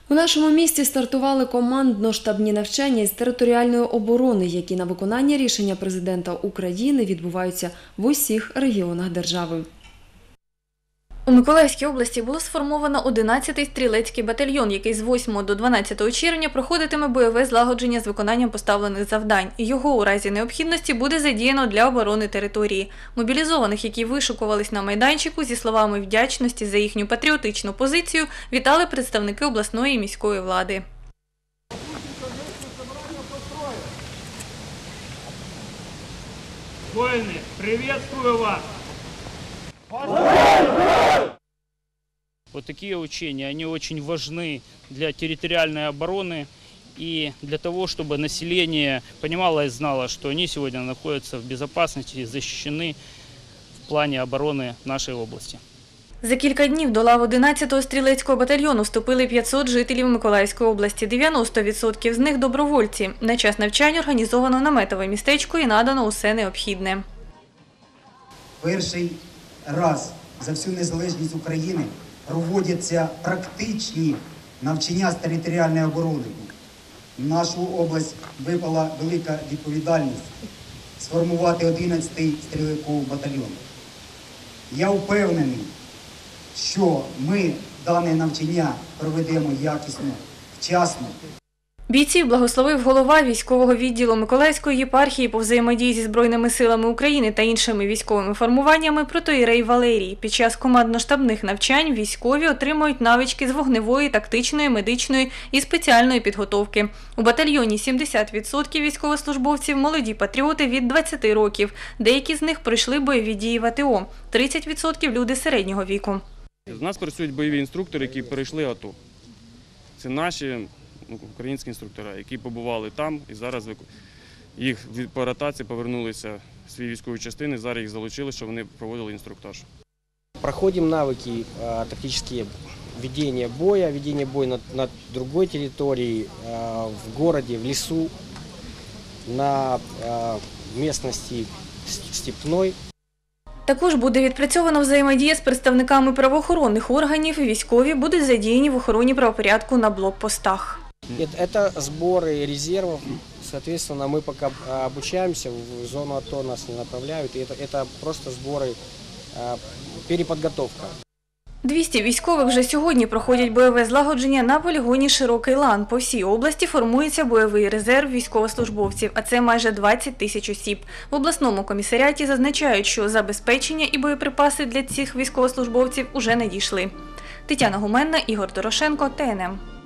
У нашому місті стартували командно-штабні навчання із територіальної оборони, які на виконання рішення президента України відбуваються в усіх регіонах держави. У Миколаївській області було сформовано 11-й стрілецький батальйон, який з 8 до 12 червня проходитиме бойове злагодження з виконанням поставлених завдань. Його у разі необхідності буде задіяно для оборони території. Мобілізованих, які вишукувались на майданчику, зі словами вдячності за їхню патріотичну позицію, вітали представники обласної і міської влади. Воины, приветствую вас! Вот такие учения, они очень важны для территориальной обороны и для того, чтобы население понимало и знало, что они сегодня находятся в безопасности и защищены в плане обороны нашей области. За кілька днів до лав 11-го стрілецького батальйону вступили 500 жителів Миколаївської області. 90% з них – добровольці. На час навчань організовано наметове містечко і надано усе необхідне. Перший раз за всю незалежність України проводяться практичні навчання з територіальної оборони. В нашу область випала велика відповідальність сформувати 11-й стрілецький батальйон. Я впевнений, що ми дане навчання проведемо якісно, вчасно. Бійців благословив голова військового відділу Миколаївської єпархії по взаємодії зі Збройними силами України та іншими військовими формуваннями протоієрей Валерій. Під час командно-штабних навчань військові отримують навички з вогневої, тактичної, медичної і спеціальної підготовки. У батальйоні 70% військовослужбовців – молоді патріоти від 20 років. Деякі з них пройшли бойові дії в АТО. 30% – люди середнього віку. У нас працюють бойові інструктори, які перейшли АТО. Це наші українські інструктори, які побували там і зараз їх по ротації повернулися в свої військові частини, зараз їх залучили, щоб вони проводили інструктаж. Проходим навыки тактические ведения боя на другой территории, в городе, в лесу, на местности степной. Також буде відпрацьовано взаємодія з представниками правоохоронних органів, військові будуть задіяні в охороні правопорядку на блокпостах. Это сборы резервов, соответственно, мы пока обучаемся, в зону АТО нас не направляют, и это просто сборы, переподготовка. 200 військових вже сьогодні проходять бойове злагодження на полігоні «Широкий лан». По всій області формується бойовий резерв військовослужбовців, а це майже 20 тисяч осіб. В обласному комісаріаті зазначають, що забезпечення і боєприпаси для цих військовослужбовців уже надійшли. Тетяна Гуменна, Ігор Дорошенко, ТНМ.